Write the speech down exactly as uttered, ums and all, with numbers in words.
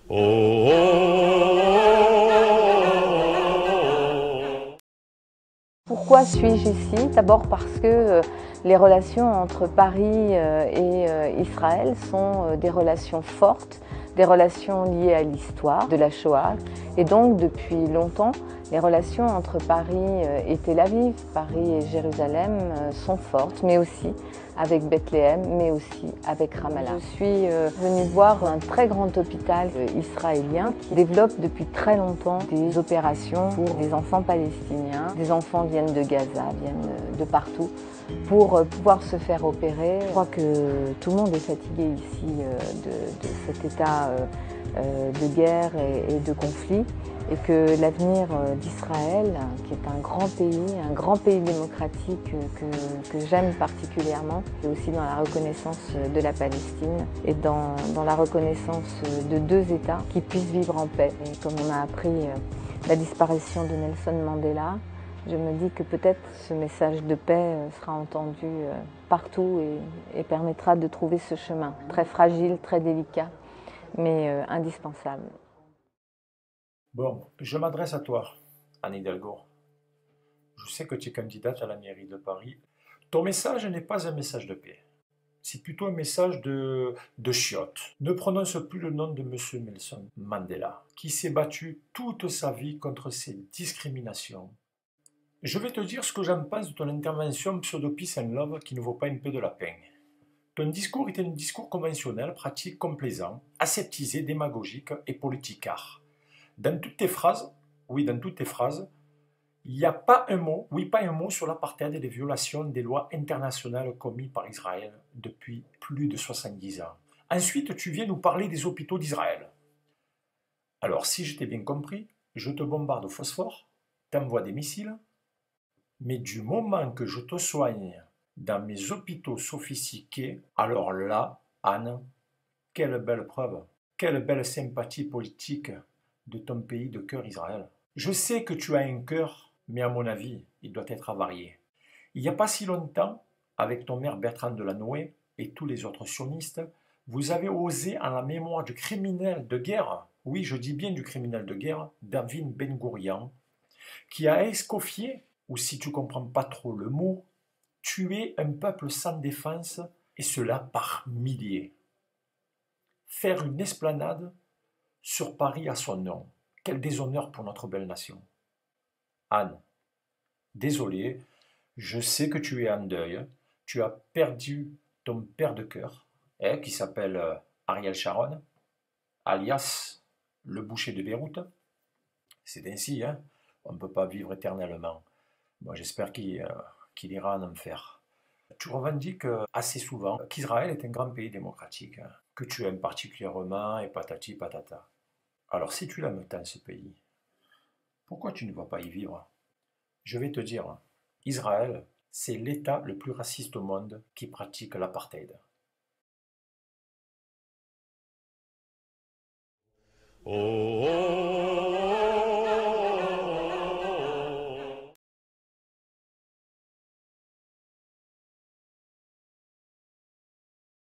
Pourquoi suis-je ici? D'abord parce que euh, les relations entre Paris euh, et euh, Israël sont euh, des relations fortes, des relations liées à l'histoire de la Shoah. Et donc depuis longtemps, les relations entre Paris euh, et Tel Aviv, Paris et Jérusalem euh, sont fortes, mais aussi avec Bethléem, mais aussi avec Ramallah. Je suis euh, venue voir un très grand hôpital euh, israélien qui développe depuis très longtemps des opérations pour des enfants palestiniens. Des enfants viennent de Gaza, viennent de partout pour euh, pouvoir se faire opérer. Je crois que tout le monde est fatigué ici euh, de, de cet état euh, euh, de guerre et, et de conflit, et que l'avenir d'Israël, qui est un grand pays, un grand pays démocratique que, que j'aime particulièrement, et aussi dans la reconnaissance de la Palestine et dans, dans la reconnaissance de deux États qui puissent vivre en paix. Et comme on a appris la disparition de Nelson Mandela, je me dis que peut-être ce message de paix sera entendu partout et, et permettra de trouver ce chemin, très fragile, très délicat, mais euh, indispensable. Bon, je m'adresse à toi, Anne Hidalgo. Je sais que tu es candidate à la mairie de Paris. Ton message n'est pas un message de paix. C'est plutôt un message de, de chiotte. Ne prononce plus le nom de M. Nelson Mandela, qui s'est battu toute sa vie contre ces discriminations. Je vais te dire ce que j'en pense de ton intervention pseudo-peace and love qui ne vaut pas une peu de lapin. Ton discours était un discours conventionnel, pratique, complaisant, aseptisé, démagogique et politicard. Dans toutes tes phrases, oui, dans toutes tes phrases, il n'y a pas un mot, oui, pas un mot sur l'apartheid et les violations des lois internationales commises par Israël depuis plus de soixante-dix ans. Ensuite, tu viens nous parler des hôpitaux d'Israël. Alors, si je t'ai bien compris, je te bombarde au phosphore, t'envoie des missiles, mais du moment que je te soigne dans mes hôpitaux sophistiqués, alors là, Anne, quelle belle preuve, quelle belle sympathie politique de ton pays de cœur Israël. Je sais que tu as un cœur, mais à mon avis, il doit être avarié. Il n'y a pas si longtemps, avec ton maire Bertrand Delanoë et tous les autres sionistes, vous avez osé, en la mémoire du criminel de guerre, oui, je dis bien du criminel de guerre, David Ben Gourion, qui a escoffié, ou si tu ne comprends pas trop le mot, tué un peuple sans défense, et cela par milliers. Faire une esplanade sur Paris à son nom. Quel déshonneur pour notre belle nation. Anne, désolé, je sais que tu es en deuil. Tu as perdu ton père de cœur, hein, qui s'appelle euh, Ariel Sharon, alias le boucher de Beyrouth. C'est ainsi, hein, on ne peut pas vivre éternellement. Moi, j'espère qu'il euh, qu'il ira en enfer. Tu revendiques euh, assez souvent qu'Israël est un grand pays démocratique, hein, que tu aimes particulièrement et patati patata. Alors si tu l'aimes tant ce pays, pourquoi tu ne vas pas y vivre? Je vais te dire, Israël, c'est l'État le plus raciste au monde qui pratique l'apartheid. Oh.